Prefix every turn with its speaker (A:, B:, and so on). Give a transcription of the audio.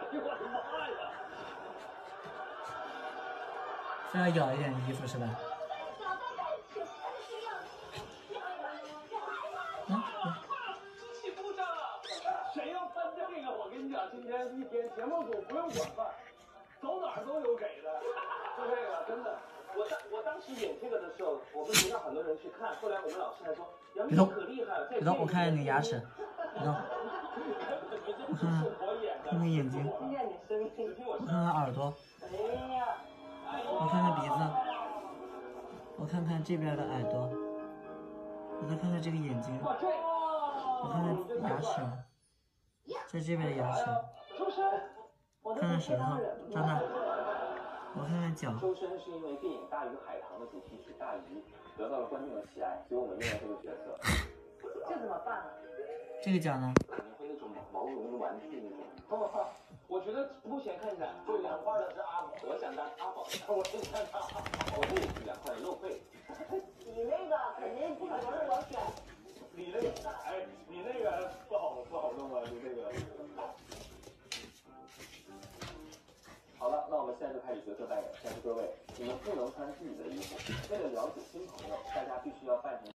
A: 呦我的妈呀！
B: 非要咬一点衣服是吧？
A: 起步上了，谁要办这个？我跟你讲，今天一天节目组不用管饭，走哪儿都有给的。就这个，真的。我当时演这个的时候，我们学校很多人去看，后来我们老师还说杨幂可厉害了。
B: 别动，我看看你的牙齿。别动。我看看，看看眼睛。我看看耳朵。我看看鼻子。我看看这边的耳朵。我再看看这个眼睛。我看看牙齿。在这边的牙齿。看看舌头，张大。我看看脚。
A: 周深是因为电影《大鱼海棠》的主题曲《大鱼》得到了观众的喜爱，所以我们用了这个角色。
C: 这怎么办啊？
B: 这个脚呢？
A: 可能会那种毛绒的玩具那种。我觉得目前看起来最凉快的是阿宝，我想当阿宝，我想当阿宝，我这也是凉快的露背。
C: 你那个肯定不可能是我选。
A: 你那个，哎，你那个不好弄啊，你那个。好了，那我们现在就开始角色扮演。但是各位，你们不能穿自己的衣服，为了了解新朋友，大家必须要扮成。